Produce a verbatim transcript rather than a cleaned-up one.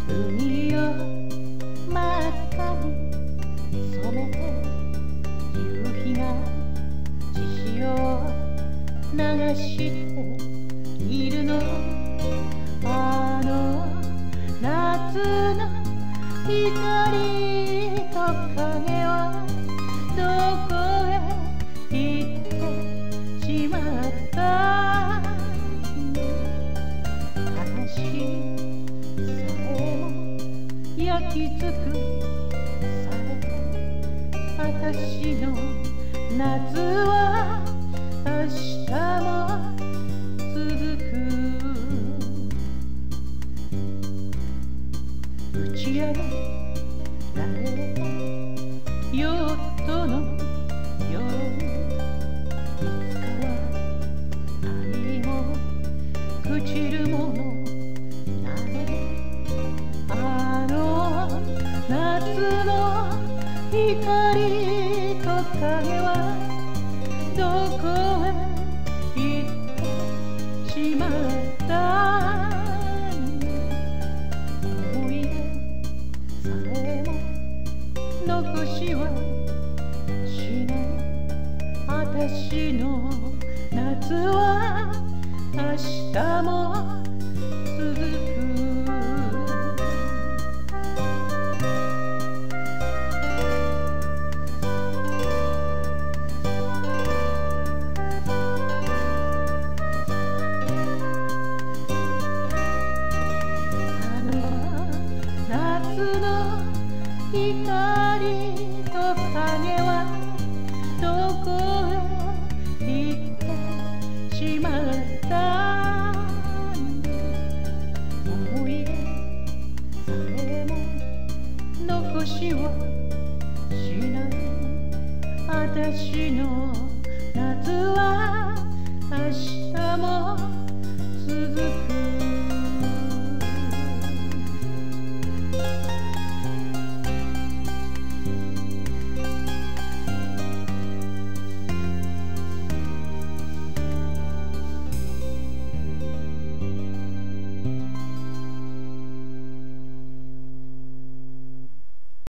海を真っ赤に染めて夕日が血潮を流しているの。あの夏の光と影はどこへ行ってしまった。話さえも焼き尽くされた私の夏は明日も続く。打ち上げられたヨットのようにいつかは愛も朽ちるものなの。あの夏の光と影はどこへ行ってしまった。思い出さえも残しはしない私の夏は明日も続く。夏の光と影はどこへ行ってしまった。思い出さえも残しはしない私の夏は明日も続く。